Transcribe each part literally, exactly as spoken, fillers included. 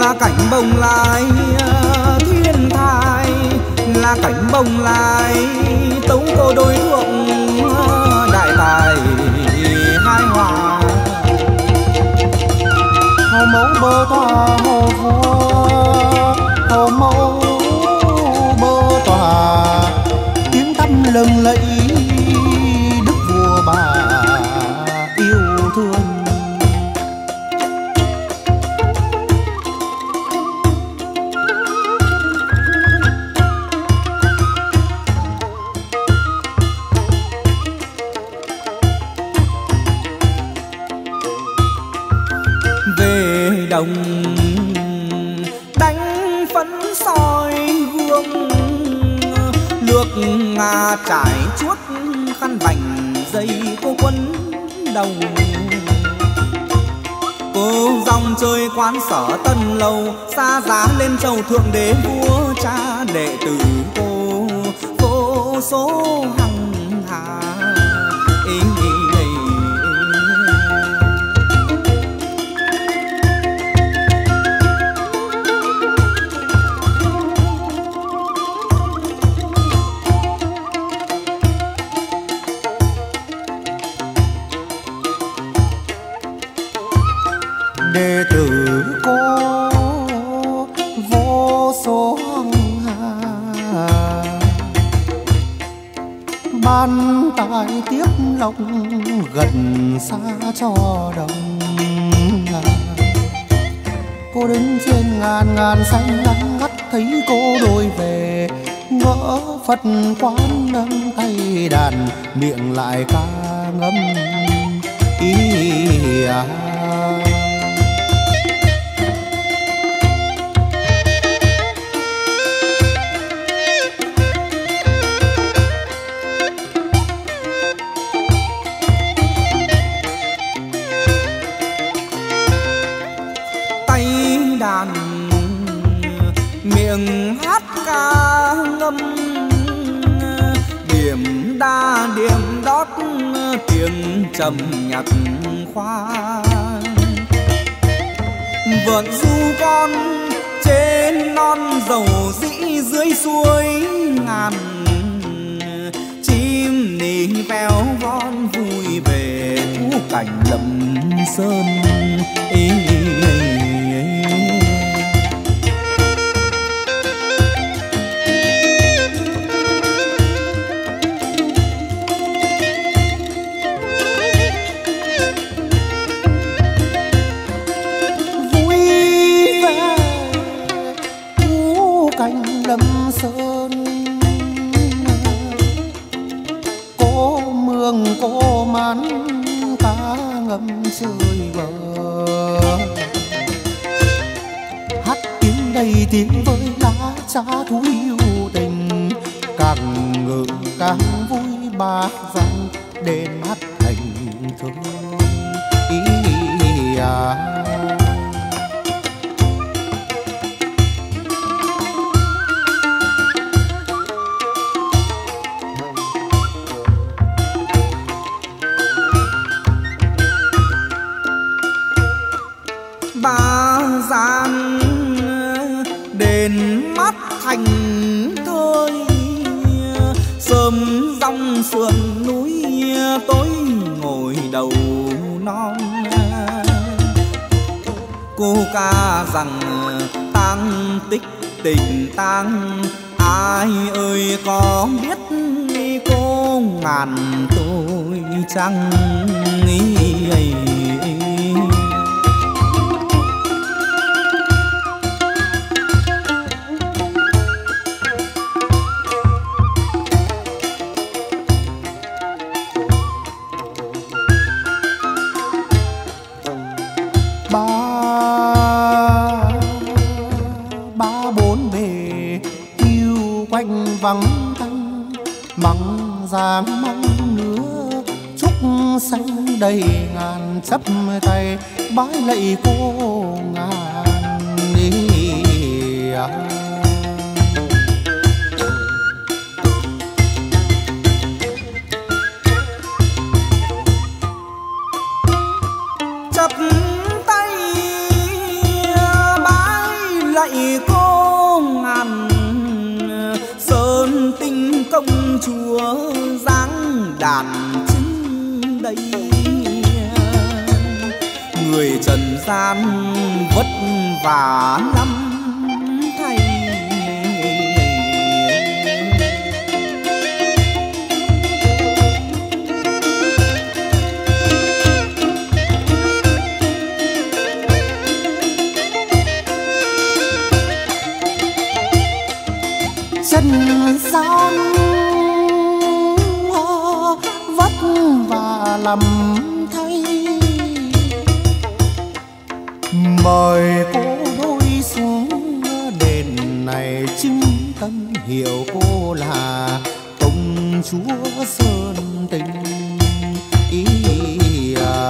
là cảnh bồng lai thiên thai, là cảnh bồng lai tấu cô đôi thượng đại tài hai hòa. Hồ mẫu bơ tòa hồ vua, hồ mẫu bơ tòa tiếng tăm lừng lẫy đức vua bà yêu thương. Đồng đánh phấn soi gương, lược ngà trải chuốt khăn vành dây cô quấn đầu. Cô dòng chơi quán sở tân lâu, xa giá lên châu thượng đế vua cha đệ tử cô vô số hằng hà. Ý, ý, ý. Đệ tử cô vô số hà, ban tài tiếp lộc gần xa cho đồng. Cô đứng trên ngàn ngàn xanh ngắt ngắt thấy cô đôi về, ngỡ Phật quán nâng tay đàn miệng lại ca ngâm ý à. Miệng hát ca ngâm, điểm đa điểm đót tiếng trầm nhạc khoan. Vượn du con trên non dầu dĩ dưới suối ngàn, chim nỉ véo von vui về thú cảnh Lâm Sơn. Ý, ý, ý. Lâm Sơn cô mương cô mán cá ngâm chơi bờ, hát tiếng đầy tiếng với lá cha thú yêu tình, càng ngự càng vui bát rằng đêm hát thành thơ ý à. Ba gian đền mắt thành thơi, sớm dòng sườn núi tối ngồi đầu non. Cô ca rằng tang tích tình tang, ai ơi có biết cô ngàn tôi chăng ý ấy. Vắng thanh măng giang măng nữa, trúc xanh đầy ngàn chấp tay bái lạy cô ngàn đi à. Chấp tay bái đàn chứng đây. Người trần gian vất vả lắm thay. Trần gian vất vả lắm thay. Mời cô đôi xuống đền này chứng tâm hiểu cô là công chúa sơn tình ý à.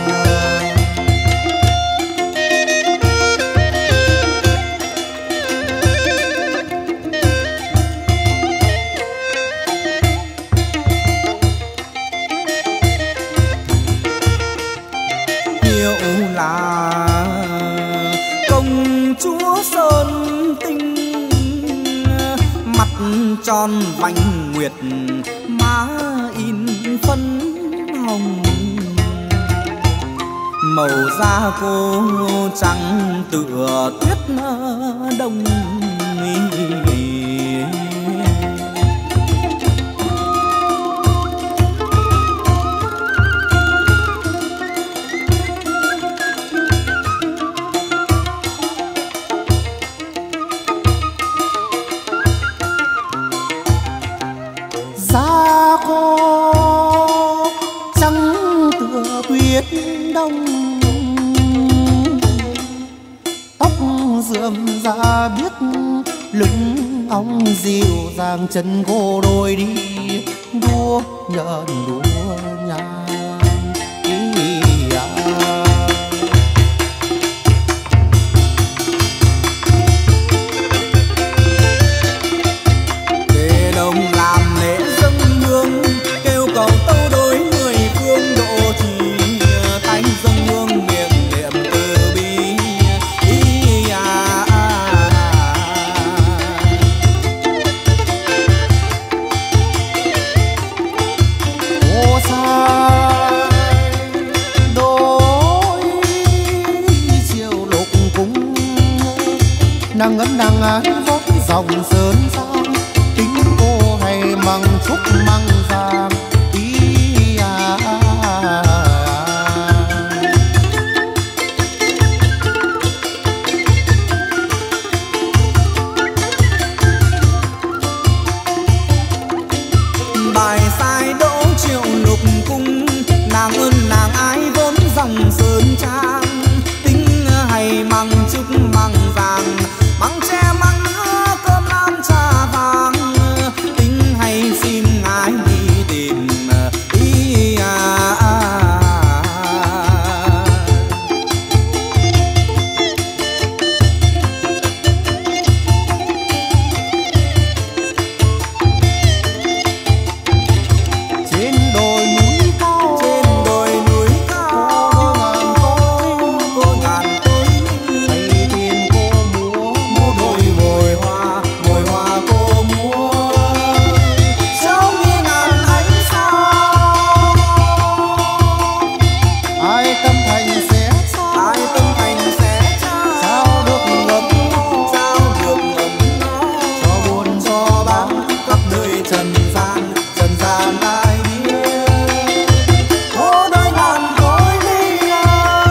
Tròn vành nguyệt má in phấn hồng, màu da cô trắng tựa tuyết đông. Ra biết lưng ong dịu dàng, chân cô đôi đi đua nhợn đua nhang ý à. Để đồng làm lễ dâng hương, kêu cầu tâu đối mười phương độ trì, tay dâng hương miệng niệm từ bi ý à. Nàng ngân nàng ái vót dòng sơn sang, tính cô hay măng trúc măng giang ý à. Bài sai đỗ triệu lục cung, nàng ơn nàng ái vốn dòng sơn trang, tính hay măng trúc măng giang, măng tre măng nữa cơm lam trà vàng, tính hay xin ngài đi tìm ý à, à, à. Trên đồi núi cao, trên đồi núi cao cô ngàn tối thầy thiên cô múa múa đôi mồi hoa, mồi hoa cô múa trong như ngàn ánh sao. ai tâm thành sẽ trao, Ai tâm thành sẽ trao, trao được ngấm trao được ấm nó, cho buồn cho bán khắp nơi trần gian, trần gian ai biết cô đôi ngàn cõi ly à.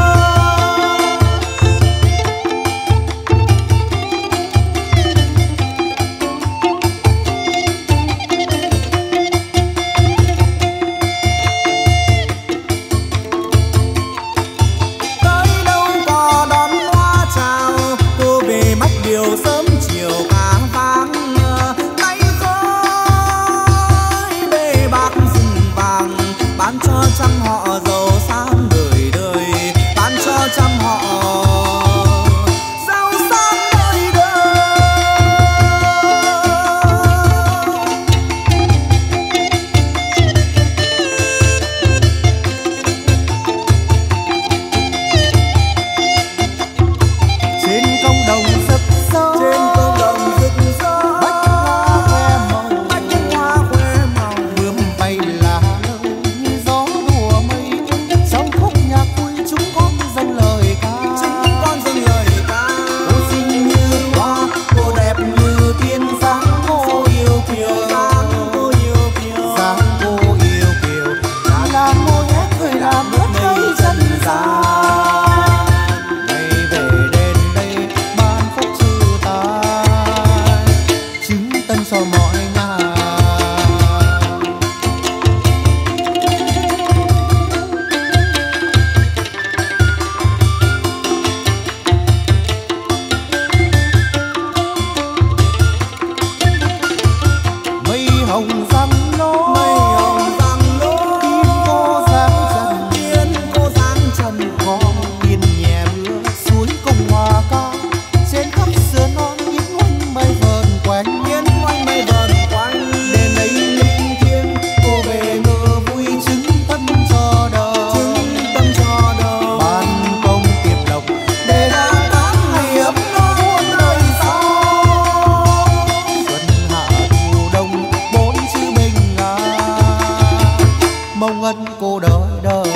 Tới đâu có đón hoa chào, cô về bắt điều sớm chiều cá vàng, tay khói bê bạc rừng vàng, bán cho trăm họ giàu sang đời đời, bán cho trăm họ giàu sang đời đời. trên công đồng rực rỡ, Trên công đồng rực rỡ bách hoa khoe màu, bách hoa khoe màu, bướm bay lá mong ân cô đời đời.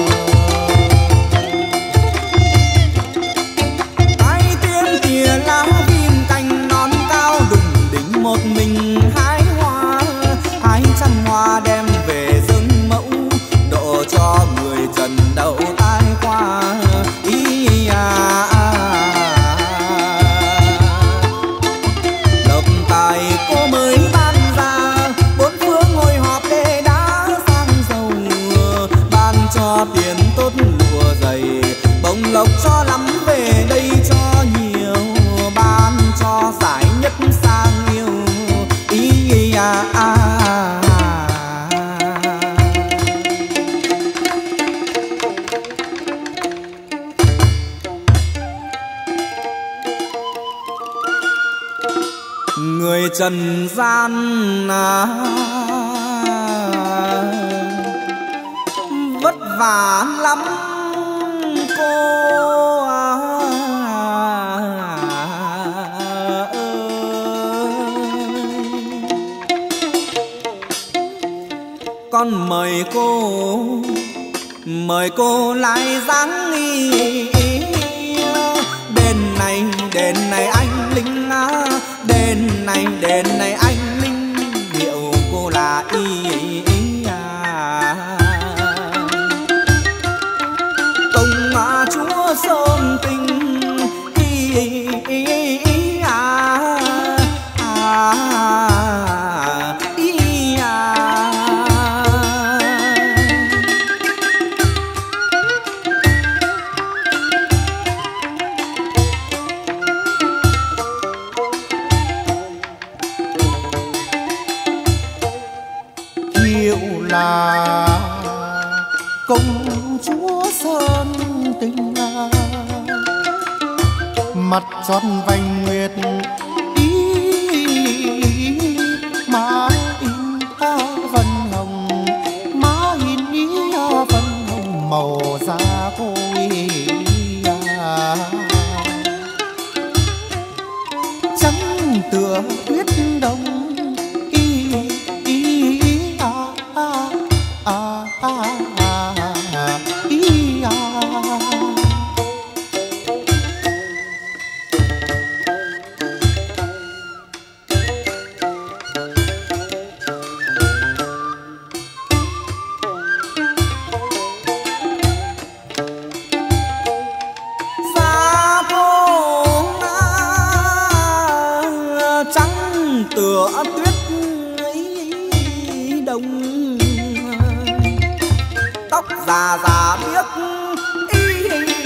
Ai tiếng tìa lá ghim cành non cao, đùng đỉnh một mình hái hoa, hái trăm hoa đem về dâng mẫu, độ cho người trần đậu tai qua. Ý à, độc tài cô mới ban ra, bốn phương ngồi họp để đã sang giàu, ban cho tiền tốt lụa dày, bồng lộc cho lắm về đây cho nhiều, ban cho giải nhất sang yêu. Ý à, à, à. Người trần gian à, vất vả lắm cô à, con mời cô, mời cô lại dáng nghi. Đền này, đền này anh lính á, đền này, đền này anh lính, điệu cô là y, y à. Công à chúa sơn tình y, y, y à, à, y à. Yêu là công chúa sơn tình à, mặt tròn vành nguyệt ý, má in ta vân hồng, má in ý vân hồng, màu da cô ý à, trắng tựa tuyết đông. Tựa tuyết ấy đông, tóc già già biếc ý,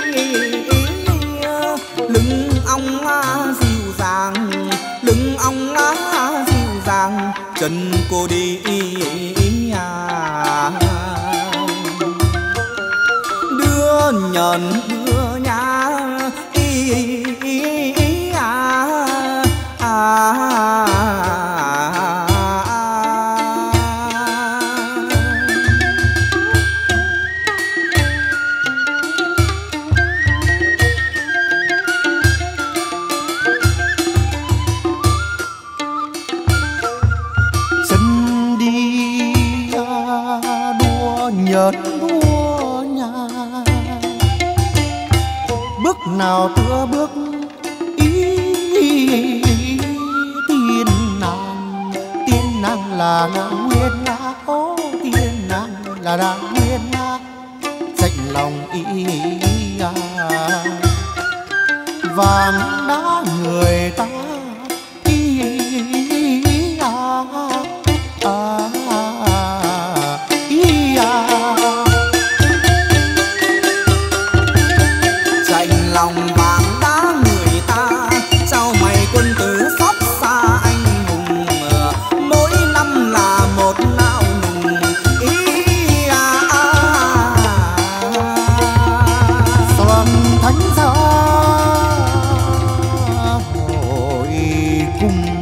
lưng ong dịu dàng, lưng ong dịu dàng, chân cô đi à. Đưa nhờn đưa nhá ý, ý, ý à, à. Chân đi đua nhợt đua nhà, bước nào tựa bước ý, tiên nàng, tiên nàng là nàng nguyên nga, ô tiên nàng là nàng nguyên nga, chạnh lòng ý à, vàng đá người ta ý à, à, ý à. Chạnh lòng vàng đá người ta, trao mày quân tử xót xa anh hùng, mỗi năm là một nao nùng ý à, à. Xuân thánh giá hội cung